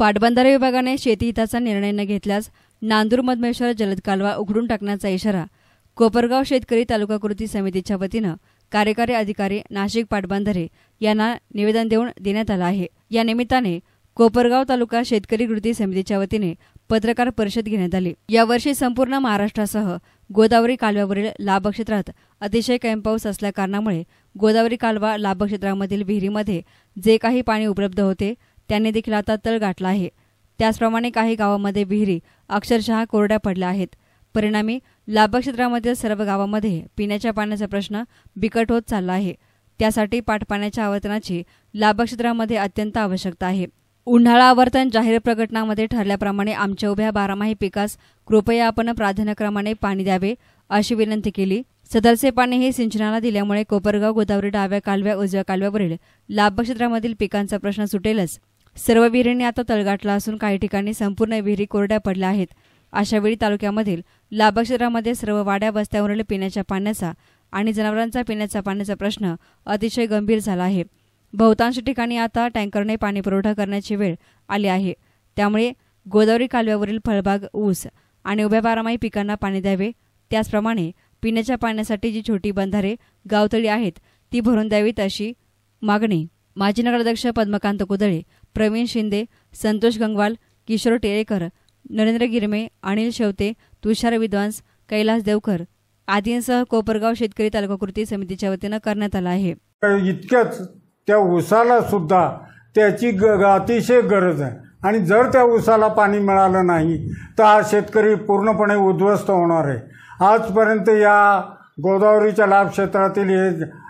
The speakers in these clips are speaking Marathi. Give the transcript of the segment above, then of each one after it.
पाटबंधारे विभागाने शेती हिताचा निर्णय न घेतल्यास नांदूर मधमेश्वर जलद कालवा उघडून टाकण्याचा इशारा कोपरगाव शेतकरी तालुका कृती समितीच्या वतीनं कार्यकारी अधिकारी नाशिक पाटबंधारे यांना निवेदन देण्यात आलं आहे। या निमित्ताने कोपरगाव तालुका शेतकरी कृती समितीच्या वतीने पत्रकार परिषद घेण्यात आली। यावर्षी संपूर्ण महाराष्ट्रासह गोदावरी कालव्यावरील लाभक्षेत्रात अतिशय कमी पाऊस असल्या कारणामुळे गोदावरी कालवा लाभक्षेत्रामधील विहिरीमध्ये जे काही पाणी उपलब्ध होते त्याने देखील आता तळ गाठला आहे। त्याचप्रमाणे काही गावांमध्ये विहिरी अक्षरशः कोरड्या पडल्या आहेत। परिणामी लाभक्षेत्रामधील सर्व गावांमध्ये पिण्याच्या पाण्याचा प्रश्न बिकट होत चालला आहे। त्यासाठी पाटपाण्याच्या आवर्तनाची लाभक्षेत्रामध्ये अत्यंत आवश्यकता आहे। उन्हाळा आवर्तन जाहीर प्रकटनामध्ये ठरल्याप्रमाणे आमच्या उभ्या बारामाही पिकास कृपया आपण प्राधान्यक्रमाने पाणी द्यावे अशी विनंती केली। सदरचे पाणी हे सिंचनाला दिल्यामुळे कोपरगाव गोदावरी डाव्या कालव्या उजव्या कालव्यावरील लाभक्षेत्रामधील पिकांचा प्रश्न सुटेलच। सर्व विहिरींनी आता तळगाठला असून काही ठिकाणी संपूर्ण विहिरी कोरड्या पडल्या आहेत। अशावेळी तालुक्यामधील लाभक्षेत्रामध्ये सर्व वाड्या वस्त्यांवरील पिण्याच्या पाण्याचा आणि जनावरांचा पिण्याच्या पाण्याचा प्रश्न अतिशय गंभीर झाला आहे। बहुतांश ठिकाणी आता टँकरने पाणी पुरवठा करण्याची वेळ आली आहे। त्यामुळे गोदावरी कालव्यावरील फळबाग ऊस आणि उभ्या बारामाही पिकांना पाणी द्यावे। त्याचप्रमाणे पिण्याच्या पाण्यासाठी जी छोटी बंधारे गावतळी आहेत ती भरून द्यावीत अशी मागणी माजी नगराध्यक्ष पद्मकांत कुदळे, प्रवीण शिंदे, संतोष गंगवाल, किशोर टेरेकर, नरेंद्र गिरमे, अनिल शेवते, तुषार विद्वांस, कैलास देवकर आदींसह कोपरगाव शेतकरी तालुका कृती समितीच्या वतीनं करण्यात आला आहे। इतक्याच त्या ऊसाला सुद्धा त्याची अतिशय गरज आहे आणि जर त्या ऊसाला पाणी मिळालं नाही तर हा शेतकरी पूर्णपणे उद्ध्वस्त होणार आहे। आजपर्यंत या गोदावरीच्या लाभ क्षेत्रातील हे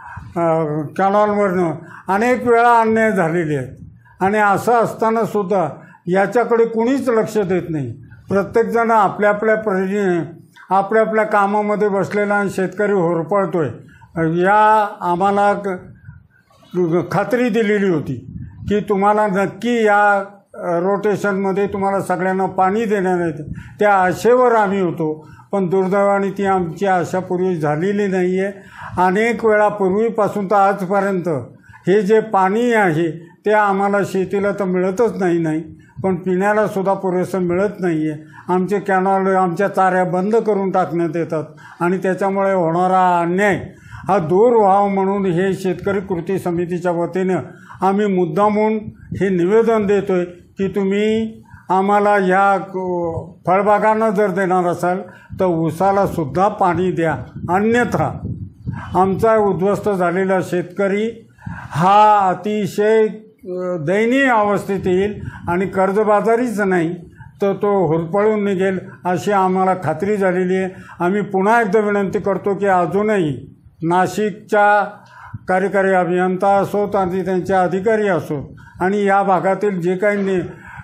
कॅनॉलवरनं अनेक वेळा अन्याय झालेले आहेत आणि असं असताना सुद्धा याच्याकडे कुणीच लक्ष देत नाही। प्रत्येकजण आपल्या आपल्या कामामध्ये बसलेला आणि शेतकरी होरपळतोय। या आम्हाला खात्री दिलेली होती की तुम्हाला नक्की या रोटेशनमध्ये तुम्हाला सगळ्यांना पाणी देणार आहे, त्या आशेवर आम्ही होतो। पण दुर्दैवाने ती आमची आशा पूर्वी झालेली नाही आहे। अनेक वेळा पूर्वीपासून तर आजपर्यंत हे जे पाणी आहे ते आम्हाला शेतीला तर मिळतच नाही पण पिण्याला सुद्धा पुरेसं मिळत नाही आहे। आमचे कॅनॉल आमच्या चाऱ्या बंद करून टाकण्यात येतात आणि त्याच्यामुळे होणारा अन्याय हा दूर व्हावा म्हणून हे शेतकरी कृती समितीच्या वतीनं आम्ही मुद्दामून हे निवेदन देतोय की तुम्ही आम्हाला ह्या फळबागांना जर देणार असाल तर ऊसाला सुद्धा पाणी द्या, अन्यथा आमचा उद्ध्वस्त झालेला शेतकरी हा अतिशय दयनीय अवस्थेत येईल आणि कर्जबाजारीच नाही तर तो होरपळून निघेल अशी आम्हाला खात्री झालेली आहे। आम्ही पुन्हा एकदा विनंती करतो की अजूनही नाशिकच्या कार्यकारी अभियंता असोत आणि त्यांचे अधिकारी असोत आणि या भागातील जे काही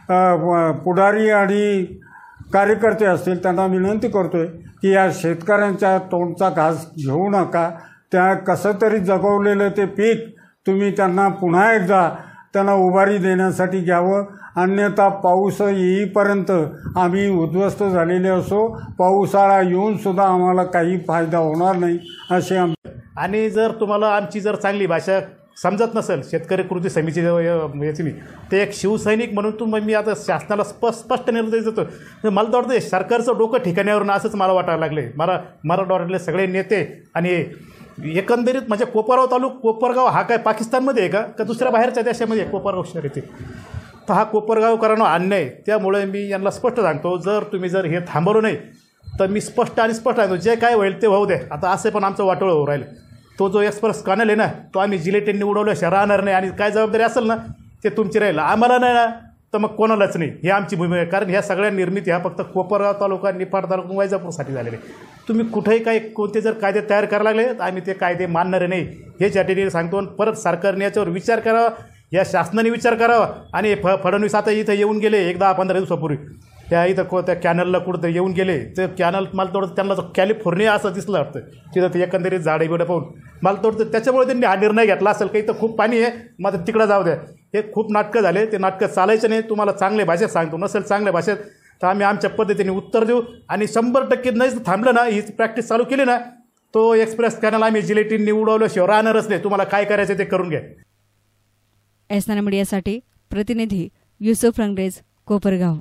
पुढारी आणि कार्यकर्ते असतील त्यांना विनंती करतोय की या शेतकऱ्यांच्या तोंडचा घास घेऊ नका। त्या कसं तरी जगवलेलं ते पीक तुम्ही त्यांना पुन्हा एकदा त्यांना उभारी देण्यासाठी घ्यावं, अन्यथा पाऊस येईपर्यंत आम्ही उद्ध्वस्त झालेले असो। पावसाळा येऊन सुद्धा आम्हाला काही फायदा होणार नाही असे आणि जर तुम्हाला आमची जर चांगली भाषा समजत नसेल शेतकरी कृती समिती याची मी ते एक शिवसैनिक म्हणून मी आता शासनाला स्पष्ट निर्देश देतो। मला तर वाटतं सरकारचं डोकं ठिकाण्यावरून असंच मला वाटायला लागले। मराठवाड्यातले सगळे नेते आणि एकंदरीत म्हणजे कोपरगाव हा काय पाकिस्तानमध्ये आहे का दुसऱ्या बाहेरच्या देशामध्ये कोपरगाव शहर येते तर हा कोपरगावकरांना अन्याय। त्यामुळे मी यांना स्पष्ट सांगतो जर हे थांबवलं नाही तर मी स्पष्ट सांगतो जे काय होईल ते होऊ दे। आता असे पण आमचं वाटोळं होऊ राहिलं। तो जो एक्सप्रेस कॅनल आहे ना तो आम्ही जिलेटिनने उडवल्याशिवाय राहणार नाही आणि काय जबाबदारी असेल ना ते तुमची राहील, आम्हाला नाही ना तर मग कोणालाच नाही। ही आमची भूमिका आहे कारण ह्या सगळ्या निर्मिती ह्या फक्त कोपरगाव तालुका निफाड तालुका वैजापूरसाठी झालेले। तुम्ही कुठेही काही कोणते जर कायदे तयार करायला लागले तर आम्ही ते कायदे मानणारे नाही हे चॅटिटीने सांगतो। परत सरकारने याच्यावर विचार करावा, या शासनाने विचार करावा आणि फडणवीस आता इथं येऊन गेले 10-15 दिवसापूर्वी त्या इथं त्या कॅनलला कुठं येऊन गेले ते कॅनल मला थोडं त्यांना कॅलिफोर्निया असं दिसलं वाटतं तिथं ते एकंदरीत झाडे बिडं पाहून मला थोडं त्याच्यामुळे त्यांनी हा निर्णय घेतला असेल काही तर खूप पाणी आहे मग तिकडं जाऊ द्या। हे खूप नाटकं झाले, ते नाटकं चालायचं नाही। तुम्हाला चांगल्या भाषेत सांगतो, नसेल चांगल्या भाषेत तर आम्ही आमच्या पद्धतीने उत्तर देऊ आणि 100% नाही थांबलं ना ही प्रॅक्टिस चालू केली ना तो एक्सप्रेस कॅनल आम्ही जिलेटिनने उडवल्याशिवाय राहणारच नाही। तुम्हाला काय करायचं ते करून घ्या। एसना मीडियासाठी प्रतिनिधी युसुफ रंगरेज, कोपरगाव.